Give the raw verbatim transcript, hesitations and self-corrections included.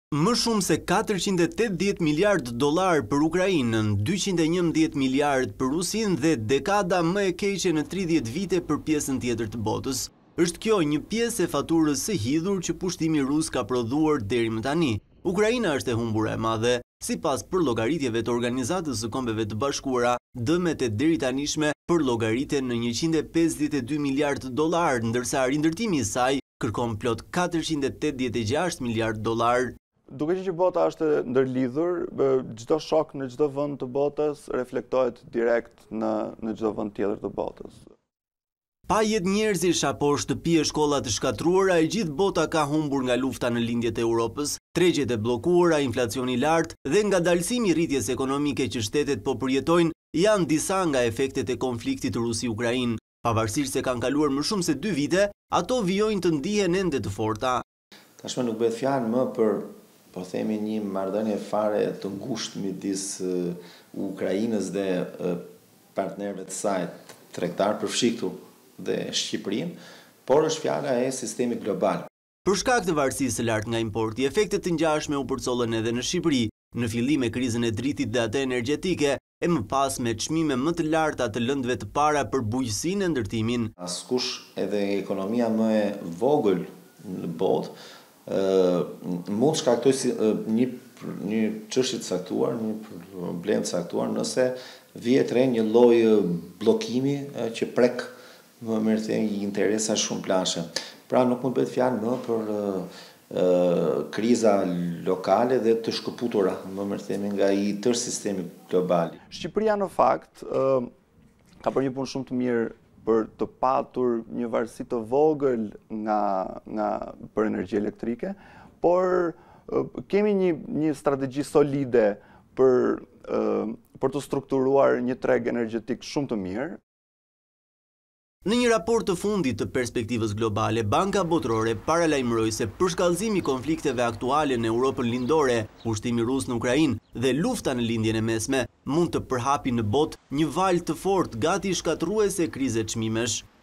Më shumë se katërqind e tetëdhjetë miliardë dollar për Ukrainën, dyqind e njëmbëdhjetë miliardë për Rusinë dhe dekada më e keqe në tridhjetë vite për pjesën tjetër të botës. Është kjo një pjesë e faturës së hidhur që pushtimi rus ka prodhuar deri më tani. Ukraina është e humbura e madhe. Sipas përllogaritjeve të Organizatës së Kombeve të Bashkuara, dëmet e deri tanishme përllogariten në njëqind e pesëdhjetë e dy miliardë dollar, ndërsa rindërtimi i saj kërkon plot katërqind e tetëdhjetë e gjashtë miliardë dollar. Duke që bota është ndërlidhur, çdo shok në çdo vend të botës reflektohet direkt në në çdo vend tjetër të botës. Pa jetë njerëzish apo shtëpi e shkolla të shkatruara, e gjithë bota ka humbur nga lufta në lindjet e Europës, tregjet e bllokuara, inflacioni i lartë dhe ngadalësimi i rritjes ekonomike që shtetet po përjetojnë janë disa nga efektet e konfliktit Rusi-Ukrainë. Pavarësisht se kanë kaluar më shumë se dy vite, ato vijojnë të ndihen ende të forta. Tashmë nuk bëhet fjalë më për po themi një marrëdhënie fare të ngushtë midis Ukrainës dhe partnerëve të saj tregtar, përfshi këtu dhe Shqipërinë, por është fjala e sistemit global. Për shkak të varësisë së lartë nga importi, efektet të ngjashme u përcollën edhe në Shqipëri, në fillim me krizën e dritit dhe atë energjetike, e më pas me çmime më të larta të lëndëve të para për bujqësinë e ndërtimin. Askush edhe ekonomia më e vogël në botë Uh, mund shkaktoj si, uh, një, një çështje të caktuar, një problem të caktuar, nëse vihet re një lloj bllokimi uh, që prek më mirë thënë interesa shumë plashe. Pra nuk mund bëhet fjalë më për uh, uh, kriza lokale dhe të shkëputura, më mirë thënë nga i tërë sistemi global. Shqipëria në fakt uh, ka bërë një punë shumë të mirë për të patur një varësi të vogël nga, nga për energji elektrike, por kemi një, një strategji solide për, për të strukturuar një treg energjetik shumë të mirë. Në një raport të fundit të perspektivës globale, Banka Botërore paralajmëroi se përshkallëzimi i konflikteve aktuale në Europën lindore, pushtimi rus në Ukrainë dhe lufta në lindjen e mesme mund të përhapi në botë një valë të fortë gati shkatruese krize çmimesh.